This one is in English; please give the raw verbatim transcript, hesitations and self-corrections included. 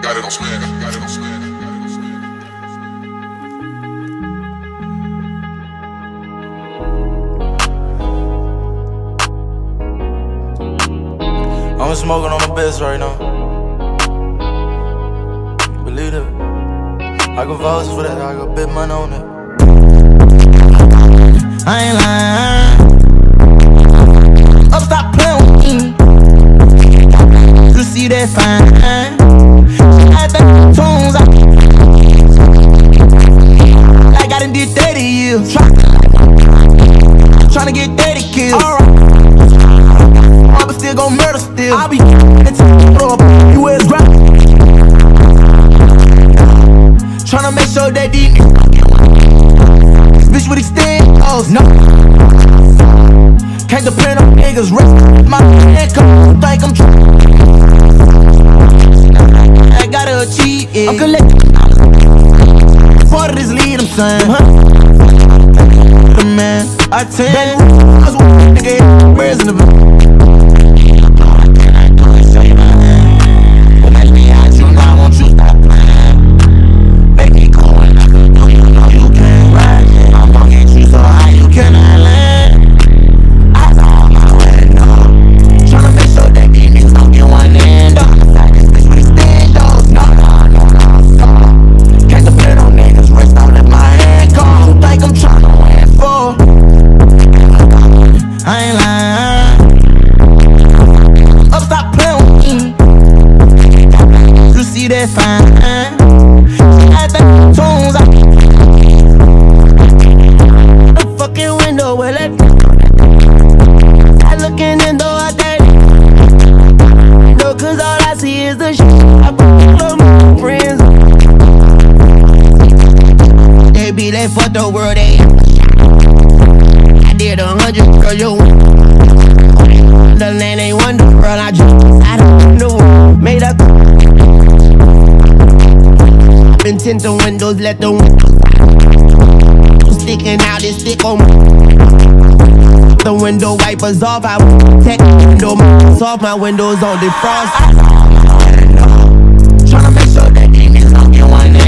got it on smash, got it on smash. I'm smoking on my best right now. Believe it. I can vouch for that, I got big money on it. I ain't lying. Up, stop playing with me. You see that fine. I think tunes I, like I done did thirty years. Try, tryna get thirty kills. Alright. But still gon' murder still. I'll be up, you is grind. Tryna make sure that these bitch would extend. Oh no, can't depend on niggas. Rest my income, think I'm tr I gotta achieve, yeah. I'm collecting part of this lead, I'm saying, huh? Man, I tell I was nigga, where's in the that fine. I think tunes I the fucking window where that I looking in though I got it. No, cause all I see is the shit. I love my friends. They be there for the world, they I did a hundred, girl, you the land ain't wonder, girl, I just I don't know, made up. Been tinting windows, let the windows sticking out, this stick on the window wipers off. I tech window off, my windows on defrost. Tryna make sure that these niggas don't get one in.